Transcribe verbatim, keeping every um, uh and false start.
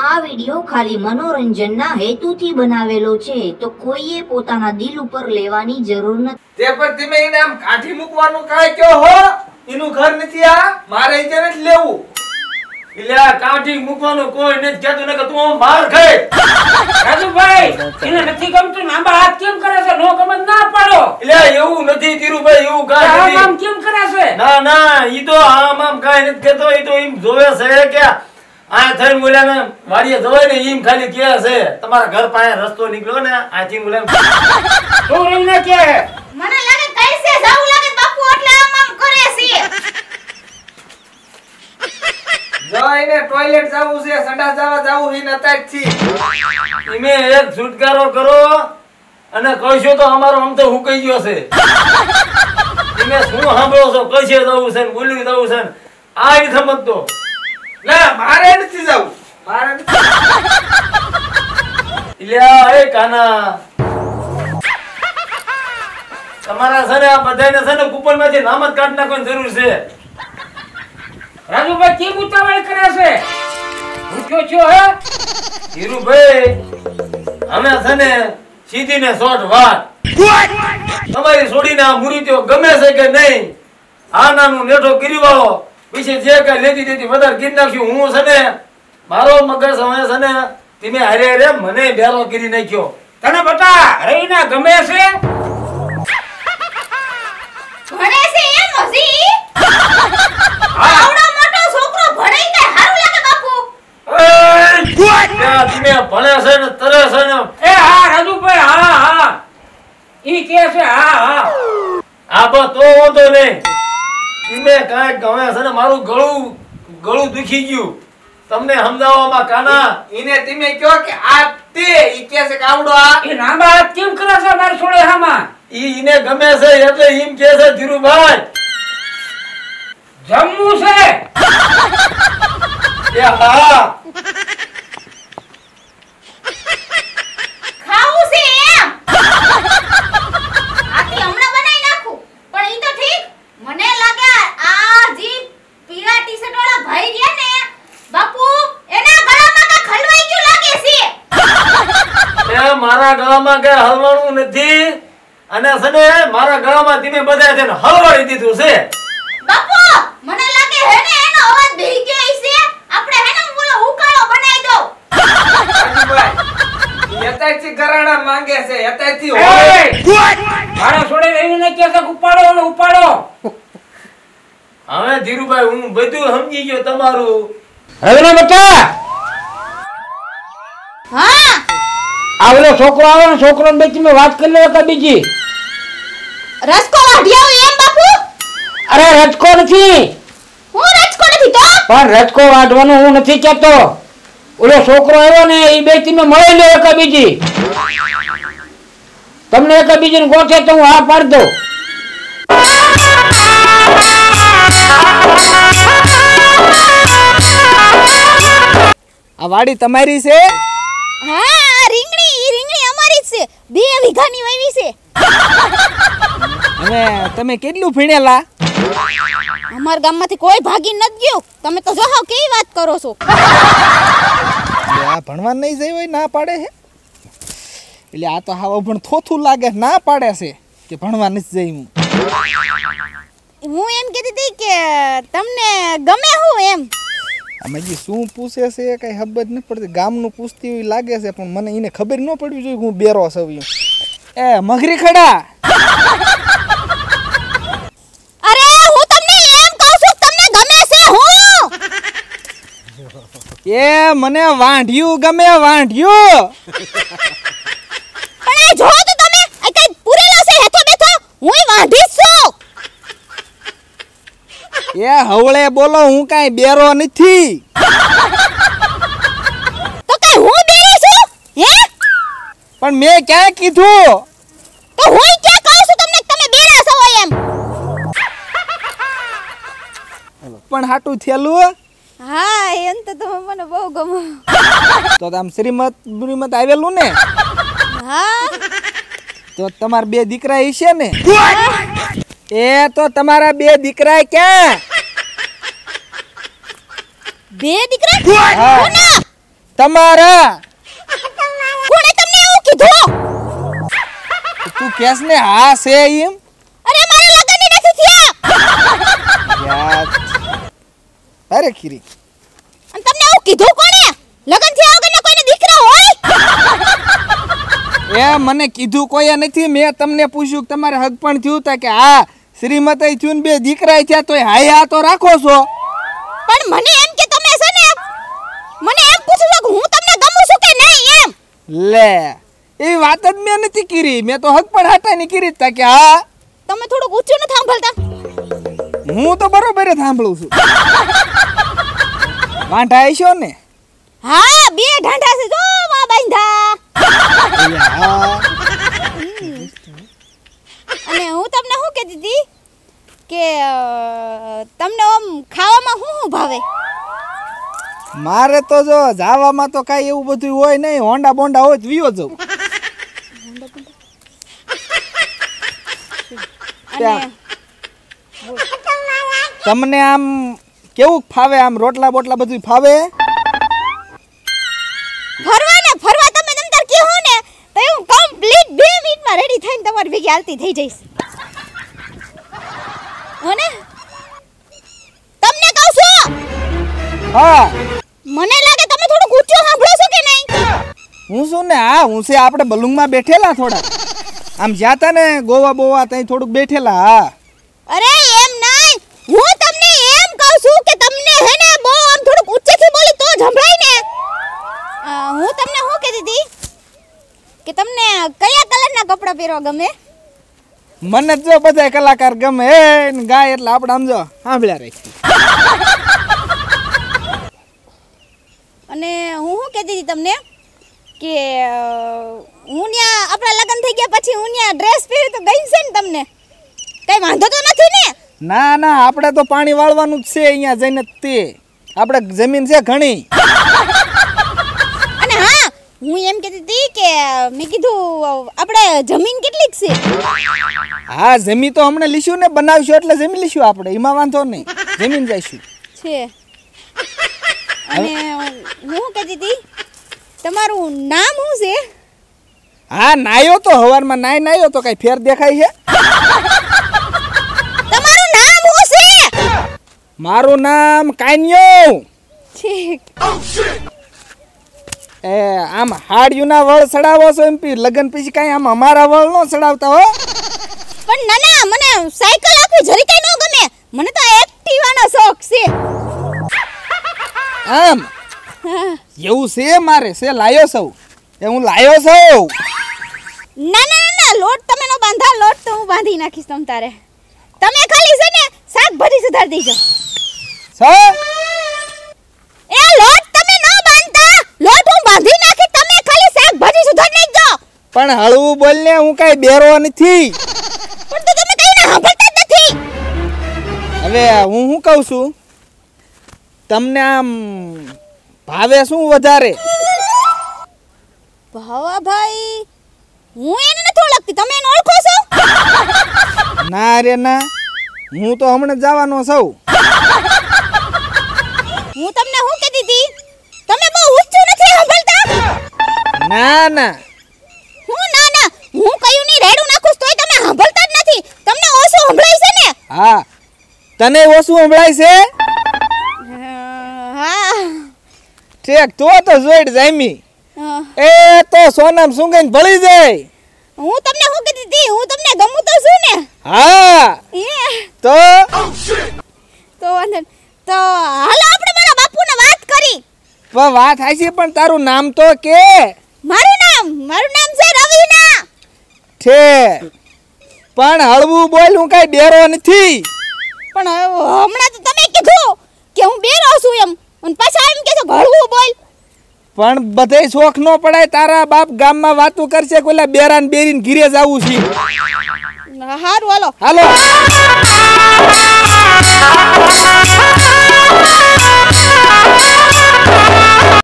આ વિડિયો ખાલી મનોરંજનના હેતુથી બનાવેલો છે, તો કોઈએ પોતાના દિલ ઉપર લેવાની જરૂર નથી. તે પર તમે એને આમ કાઢી મૂકવાનું કાય કયો હો? એનું ઘર નથી આ, મારે ઈ જ લેવું. એટલે આ કાઢી મૂકવાનું કોઈ નથી કહેતું ને કે તું આમ બહાર ખાય. રાજુભાઈ એને નથી ગમતું નાંબા હાથ કેમ કરે છે? નો ગમત ના પાડો. એટલે એવું નથી ધીરુભાઈ, એવું કાંઈ નથી. આમ કેમ કરે છે? ના ના, ઈ તો આમ આમ કાંઈ નથી કહેતો. ઈ તો એમ જોવે છે કે આ થઈને બોલ્યા ને વાડીએ જવાય ને એમ ખાલી કહે છે. તમારા ઘર પાસે રસ્તો નીકળ્યો ને આથી બોલ્યા તું રહીને કે મને લાગે કઈસે જાવું લાગે બાપુ એટલે આમ આમ કરે છે. જો એને ટોયલેટ જાવું છે, સંડાસ જવા જાવું છે ને અત્યારથી. તમે એક છુટકારો કરો અને કહીશો તો અમારો આમ તો હુકાઈ ગયો છે. તમે શું સાંભળો છો? કઈશે જવું છે ને બોલી જવું છે ને આ ઈ સમજતો. ના મારે નથી જાવું, મારે નથી. ઇલ્યા એ કાના, તમારા છે ને આ બધાને છે ને કૂપનમાંથી નામ જ કાઢી નાખવાની જરૂર છે. રાજુભાઈ કેમ ઉતાવળ કરે છે? ભૂખ્યો છો હે? ધીરુભાઈ અમે છે ને સીધી ને શોર્ટ વાત, તમારી છોડીને આ મુરીત્યો ગમે છે કે નહીં, આ નાનું નેઠો કરી વાળો પછી જે કઈ લેતી દેતી વધારે કરી નાખ્યું. હું છે ને મારો મગજ હવે છે ને તમે હારે હારે મને બેરો કરી નાખ્યો. તને બટા રહીને ગમે છે? ભણે છે એમ હજી? આવડો મોટો છોકરો ભણે કે હારું લાગે બાપુ? ત્યાં તમે ભણે છે ને તરે છે ને. એ હા રાજુભાઈ, હા હા ઈ કે છે હા હા આ બસ તો વાંધો નહીં. તમે કાંઈક ગમે છે ને મારું ગળું ગળું દુખી ગયું તમને સમજાવવામાં. કાના ઈને તમે કયો કે આ તે ઈ કે છે કે આવડો આ. એ નાંબા હાથ કેમ કરે છે મારી છોડે હામાં? ઈ ઈને ગમે છે એટલે એમ કે છે ધીરુભાઈ જમવું છે. એ હા ખાવું છે એમ? આથી હમણાં બનાવી નાખું. પણ ઈ તો ઠીક, મને લાગે આ જી પીળા ટી-શર્ટ વાળા ભાઈ રહ્યા ને બાપુ એના ગળામાં કાંઈક હલવાઈ ગયું લાગે છે. એ મારા ગળામાં કઈ હલવાનું નથી અને છે ને મારા ગળામાં તમે બધા છે ને હલવાડી દીધું છે. બાપુ મને લાગે હે ને એનો અવાજ બેહી ગયો છે. આપણે હે ને બોલો ઉકાળો બનાવી દો. રાજુભાઈ યતાથી ગરાણા માંગે છે, યતાથી એ! હોય. મારા છોડે રહીને કે છે ઉપાડો અને ઉપાડો. હવે ધીરુભાઈ હું બધું સમજી ગયો તમારું. રવિના બચ્ચા હા આવલો છોકરો આવે ને છોકરો ને બેચી મેં વાત કરી લે કે બીજી. રસકો વાઢિયાઓ એમ બાપુ? અરે રચકો નથી. હું રસકો નથી તો? પણ રચકો વાઢવાનું હું નથી કહેતો. ઓલો છોકરો આવ્યો ને એ બે તમે મળી લે કે બીજી. તમને એક બીજીને ગોઠે તો હું હા પાડી દઉં. આ વાડી તમારી છે? હા આ રીંગણી ઈ રીંગણી અમારી જ છે. બે વીઘાની વાવી છે. હવે તમે કેટલું ભણેલા? અમાર ગામમાંથી કોઈ ભાગી નથી ગયું. તમે તો જો હાવ કેવી વાત કરો છો. આ ભણવા નહીં જઈ હોય ના પાડે છે. એટલે આ તો હાવ અભણ થોથું લાગે, ના પાડે છે કે ભણવા નથી જઈ. હું હું એમ કહેતી હતી કે તમને ગમે હું એમ? આમાં જે શું પૂછે છે કઈ ખબર નથી પડતી. ગામનું પૂછતી હોય લાગે છે પણ મને એને ખબર ન પડવી જોઈએ હું બેરો છું. એ મગરી ખડા, અરે હું તમને એમ કહું છું તમને ગમે છે હું? એ મને વાંઢિયું ગમે, વાંઢિયું. પણ આ જો તો તમે આ કઈ પૂરેલો છે હેથો બેઠો. હુંય વાંઢી છું. એ હવળે બોલો, હું કાઈ બેરો નથી. તો કઈ હું બેરી છું હે? પણ મેં ક્યાં કીધું? તો હુંય કે કહું છું તમને કે તમે બેરા છો એમ. પણ હાટું થેલું હા એમ તો તમે મને બહુ ગમે. તો આમ શ્રીમત શ્રીમત આવેલું ને? હા તો તમાર બે દીકરા હશે ને? એ તો તમારા બે દીકરા ક્યાં? બે દીકરા? કોના? તમારા. કોણે તમને એવું કીધું? તું કેસ ને હા છે એમ? અરે મારા લગન નથી થયા. યાર. અરે ખીરી. અને તમને એવું કીધું કોણે? લગન થયા વગરના કોઈને દીકરા હોય? એ મને કીધું કોઈએ નથી. મેં તમને પૂછ્યું કે તમારે હક પણ થયું તા કે હા શ્રીમતી થયું ને બે દીકરા થયા તોય હાય હા તો રાખો છો. પણ મને એમ કે તમે છે ને મને એમ પૂછો છો કે હું તમને ગમું છું કે નહીં એમ. લે એવી વાત જ મેં નથી કરી. મેં તો હક પણ હાટાની કરી તા કે હા. તમે થોડુંક ઊંચું ન સાંભળતા? હું તો બરોબર જ સાંભળું છું. વાંઢા આવીશો ને? હા બે ઢાંઢા છે જો માં બાંધા. હા. અને હું તમને શું કહેતી હતી કે અ, તમને આમ ખાવામાં શું શું ભાવે? મારે તો જો જાવામાં તો કાંઈ એવું બધું હોય નહીં. હોન્ડા બોન્ડા હોય તો વિયો જવું. અને તમને આમ કેવું ફાવે? આમ રોટલા બોટલા બધું ફાવે? ફરવા ને ફરવા તમે તમ તાર કહો ને તો હું કમ્પ્લીટ બે મિનિટમાં રેડી થઈને તમારી ભેગી હાલતી થઈ જઈશ. અને તમને કહું છું હા. મને લાગે તમે થોડું ઊંચું સાંભળો છો કે નહીં? હું શું ને હા હું છે આપણે બલુંગમાં બેઠેલા થોડા. આમ જાતા ને ગોવા બોવા ત્યાં થોડુંક બેઠેલા. હા. અરે એમ નહીં, હું તમને એમ કહું છું કે તમને હે ને બહુ આમ થોડુંક ઊંચેથી બોલી તો જ સંભળાય ને. અ, હું તમને શું કહેતી હતી કે તમને કયા કલરના કપડાં પહેરવા ગમે? મને જ જો બધા કલાકાર ગમે હે ને ગાય એટલે આપણે આમ જો સાંભળ્યા રાખી. અને હું શું કહેતી હતી તમને કે અ, હું ન્યા આપણા લગ્ન થઈ ગયા પછી હું ન્યા ડ્રેસ પહેરી તો ગમશે ને તમને? કઈ વાંધો તો નથી ને? ના ના આપણે તો પાણી વાળવાનું જ છે અહીંયા જઈને તે. આપણે જમીન છે ઘણી. અને હા હું એમ કહેતી હતી કે મેં કીધું આપણે જમીન કેટલીક છે? હા જમી તો હમણાં લીશું ને બનાવશું એટલે જમી લીશું આપણે. એમાં વાંધો નહીં. જમીન જઈશું. છે. અને હું કહેતી હતી તમારું નામ શું છે? હા નાયો તો હવારમાં નાય નાયો તો કઈ ફેર દેખાય છે? તમારું નામ શું છે? મારું નામ કાન્યો. ઠીક. એ આમ હાડિયુંના વળ ચડાવો છો એમ પી લગન પછી કાંઈ આમ અમારા વળ નો ચડાવતા હો. પણ ના ના મને સાયકલ આપવી જરી કઈ ન ગમે. મને તો એક્ટિવાનો શોખ છે. આમ હા. એવું છે મારે છે લાયો સૌ એ હું લાયો સૌ. ના ના ના ના લોટ તમે નો બાંધા. લોટ તો હું બાંધી નાખીશ તમ તારે. તમે ખાલી છે ને શાકભાજી સુધાર દેજો. છે એ લોટ તમે નો બાંધતા. લોટ હું બાંધી નાખી. તમે ખાલી શાકભાજી સુધાર નાખજો. પણ હળવું બોલ ને હું કાંઈ બેરો નથી. પણ તો તમે કઈ ના સાંભળતા જ નથી. હવે હું શું કહું છું તમને આમ ભાવે શું વધારે? ભાવા ભાઈ હું એને નથી ઓળખતી. તમે એને ઓળખો છો? ના રે ના હું તો હમણાં જવાનો છું. હું તમને શું કહેતી હતી તમે બહુ ઊંચું નથી સાંભળતા? ના ના હું ના ના હું કયું ની રેડું નાખું તોય તમે સાંભળતા જ નથી. તમને ઓછું સંભળાય છે ને? હા તને ઓછું સંભળાય છે? હા. ઠીક તો તો જોઈડ જામી. હા. એ તો સોનામ સુંગન ભળી જાય. હું તમને શું કહેતી હતી હું તમને ગમું તો છું ને? હા એ તો તો વાંધો નહીં. તો હાલો આપણે મારા બાપુને વાત કરી. પણ વાત હાચી પણ તારું નામ તો કે? મારું નામ મારું નામ છે રવીના. છે પણ હળવું બોલ હું કાંઈ ડેરો નથી. પણ હમણાં તો તમે કીધું કે હું બેરો છું એમ અને પાછા એમ કે છો ઘડવું બોલ. પણ બધે શોખ નો પડાય. તારા બાપ ગામમાં વાતું કરશે કે ઓલા બેરાન બેરીન ઘીરે જાવું છે. હારું હાલો. હાલો.